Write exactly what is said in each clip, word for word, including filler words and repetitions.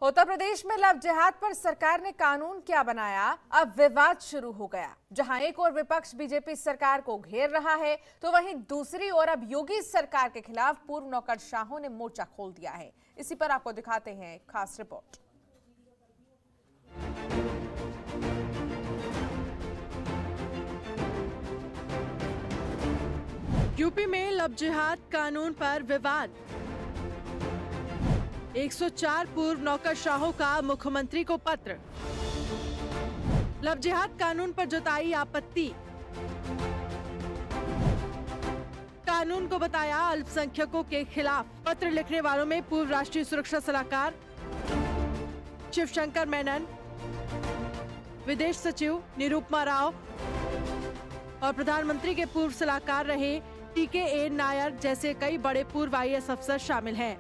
उत्तर प्रदेश में लव जिहाद पर सरकार ने कानून क्या बनाया, अब विवाद शुरू हो गया। जहां एक और विपक्ष बीजेपी सरकार को घेर रहा है, तो वहीं दूसरी ओर अब योगी सरकार के खिलाफ पूर्व नौकरशाहों ने मोर्चा खोल दिया है। इसी पर आपको दिखाते हैं एक खास रिपोर्ट। यूपी में लव जिहाद कानून पर विवाद। एक सौ चार पूर्व नौकरशाहों का मुख्यमंत्री को पत्र। लव जिहाद कानून पर जताई आपत्ति। कानून को बताया अल्पसंख्यकों के खिलाफ। पत्र लिखने वालों में पूर्व राष्ट्रीय सुरक्षा सलाहकार शिवशंकर मेनन, विदेश सचिव निरुपमा राव और प्रधानमंत्री के पूर्व सलाहकार रहे टी के ए नायर जैसे कई बड़े पूर्व आई ए एस अफसर शामिल हैं।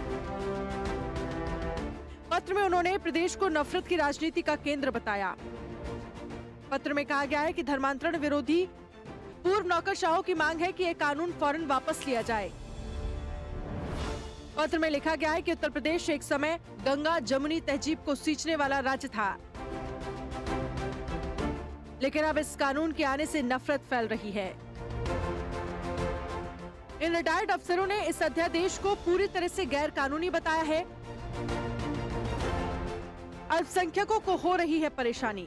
पत्र में उन्होंने प्रदेश को नफरत की राजनीति का केंद्र बताया। पत्र में कहा गया है कि धर्मांतरण विरोधी पूर्व नौकरशाहों की मांग है कि यह कानून फौरन वापस लिया जाए। पत्र में लिखा गया है कि उत्तर प्रदेश एक समय गंगा जमुनी तहजीब को सींचने वाला राज्य था, लेकिन अब इस कानून के आने से नफरत फैल रही है। इन रिटायर्ड अफसरों ने इस अध्यादेश को पूरी तरह से गैर कानूनी बताया है। अल्पसंख्यकों को हो रही है परेशानी।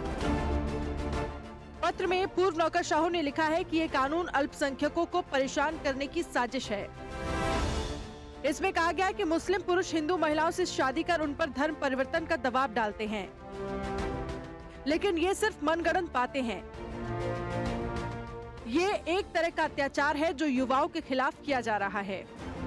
पत्र में पूर्व नौकरशाहों ने लिखा है कि यह कानून अल्पसंख्यकों को परेशान करने की साजिश है। इसमें कहा गया है कि मुस्लिम पुरुष हिंदू महिलाओं से शादी कर उन पर धर्म परिवर्तन का दबाव डालते हैं, लेकिन ये सिर्फ मनगढ़ंत बातें हैं। ये एक तरह का अत्याचार है जो युवाओं के खिलाफ किया जा रहा है।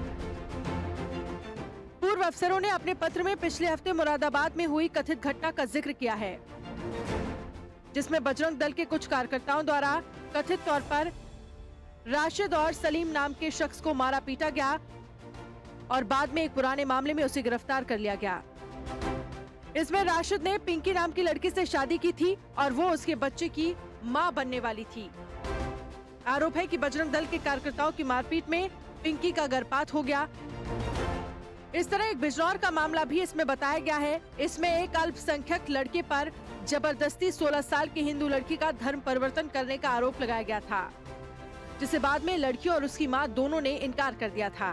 पूर्व अफसरों ने अपने पत्र में पिछले हफ्ते मुरादाबाद में हुई कथित घटना का जिक्र किया है, जिसमें बजरंग दल के कुछ कार्यकर्ताओं द्वारा कथित तौर पर राशिद और सलीम नाम के शख्स को मारा पीटा गया और बाद में एक पुराने मामले में उसे गिरफ्तार कर लिया गया। इसमें राशिद ने पिंकी नाम की लड़की से शादी की थी और वो उसके बच्चे की मां बनने वाली थी। आरोप है कि बजरंग दल के कार्यकर्ताओं की मारपीट में पिंकी का गर्भपात हो गया। इस तरह एक बिजनौर का मामला भी इसमें बताया गया है। इसमें एक अल्पसंख्यक लड़के पर जबरदस्ती सोलह साल की हिंदू लड़की का धर्म परिवर्तन करने का आरोप लगाया गया था, जिसे बाद में लड़की और उसकी मां दोनों ने इनकार कर दिया था।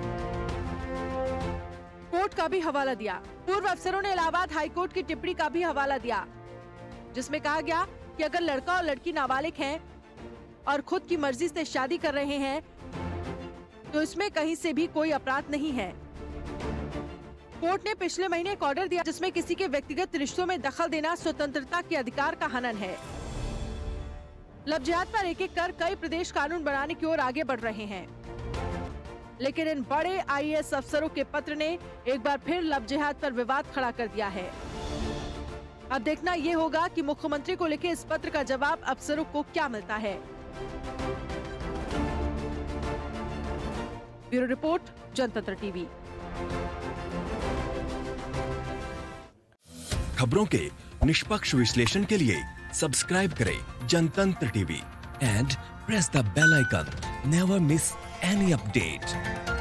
कोर्ट का भी हवाला दिया। पूर्व अफसरों ने इलाहाबाद हाईकोर्ट की टिप्पणी का भी हवाला दिया, जिसमें कहा गया कि अगर लड़का और लड़की नाबालिग हैं और खुद की मर्जी से शादी कर रहे हैं तो इसमें कहीं से भी कोई अपराध नहीं है। कोर्ट ने पिछले महीने एक ऑर्डर दिया जिसमें किसी के व्यक्तिगत रिश्तों में दखल देना स्वतंत्रता के अधिकार का हनन है। लव जिहाद पर एक एक कर कई प्रदेश कानून बनाने की ओर आगे बढ़ रहे हैं, लेकिन इन बड़े आई ए एस अफसरों के पत्र ने एक बार फिर लव जिहाद पर विवाद खड़ा कर दिया है। अब देखना ये होगा कि मुख्यमंत्री को लिखे इस पत्र का जवाब अफसरों को क्या मिलता है। Bureau report, Jantantra TV. खबरों के निष्पक्ष विश्लेषण के लिए सब्सक्राइब करें Jantantra TV and press the bell icon. Never miss any update.